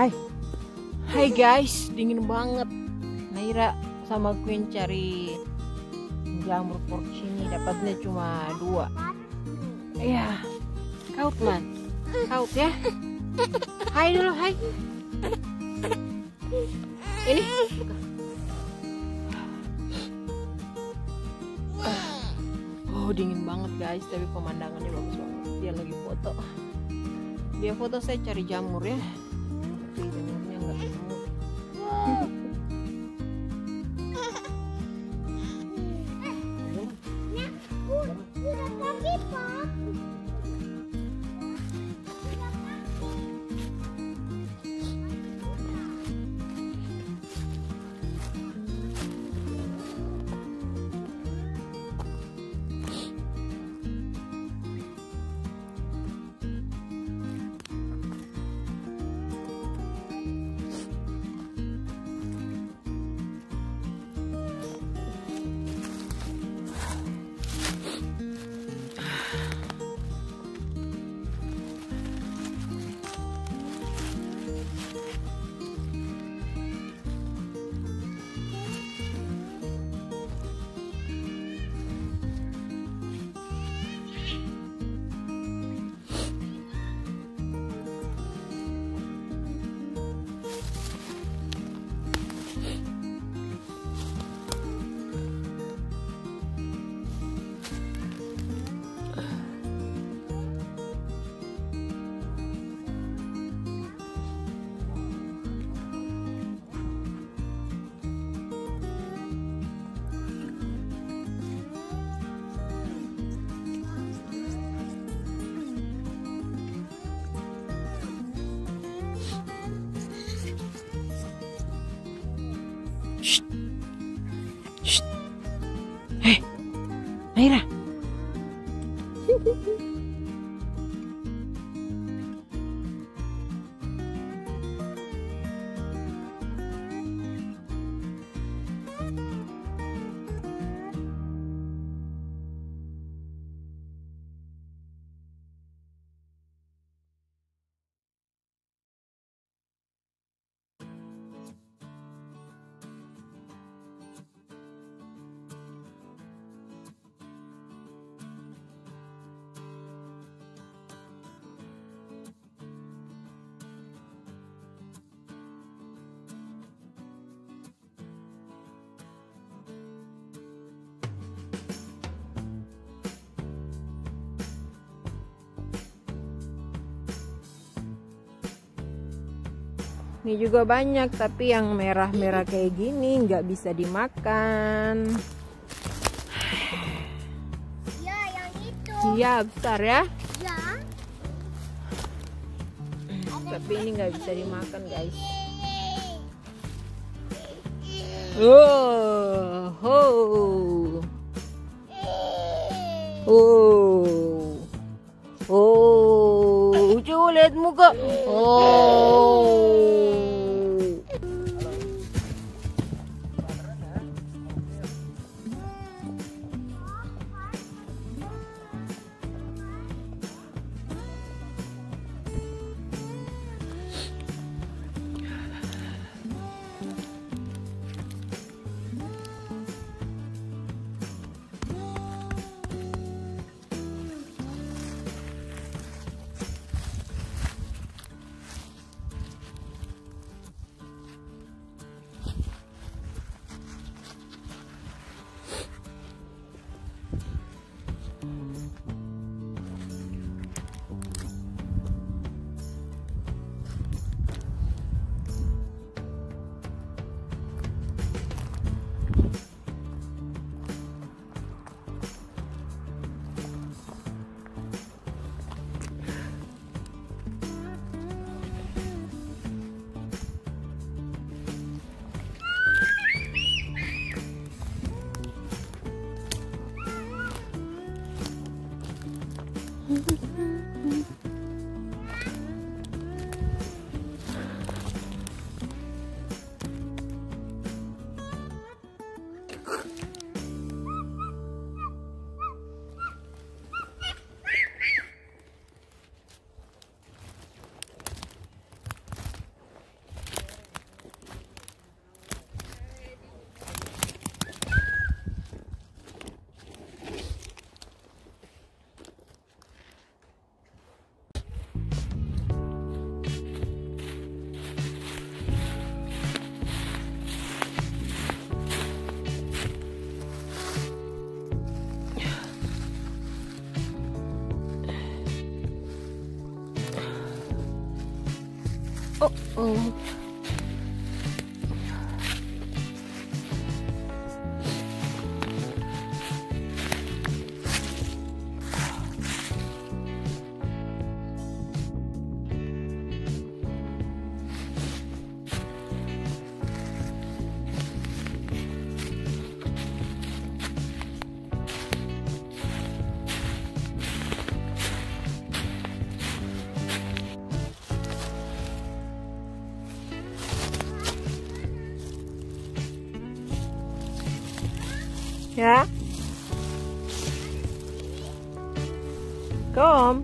Hai. Hai guys, dingin banget. Naira sama Queen cari jamur porcini, dapatnya cuma 2. Iya. Kaut man. Kaut ya. Hai dulu, hai. Ini. Oh, dingin banget guys, tapi pemandangannya bagus banget. Dia lagi foto. Dia foto, saya cari jamur ya. Tapi jamurnya nggak ketemu. Shh. Shh. Hei, Naira. Ini juga banyak, tapi yang merah-merah kayak gini nggak bisa dimakan. Ya, yang itu. Iya, besar ya. Ya. Tapi ini nggak bisa dimakan, guys. Oh, oh, oh, oh, coba lihat muka. Oh. Oh, oh. Ya, kom.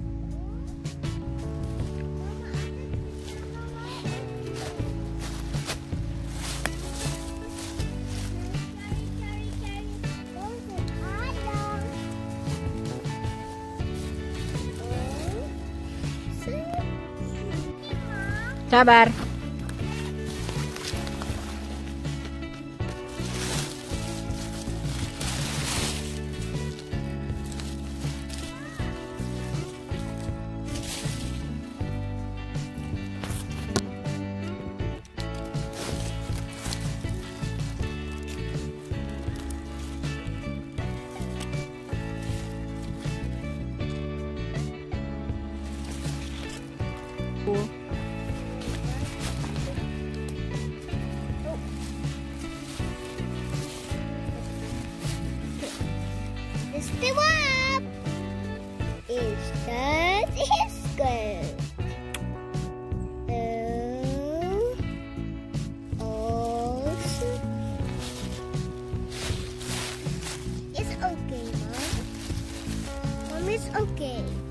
Sabar. Istirahat. Istirahat. It's okay, Mom. Mom, it's okay.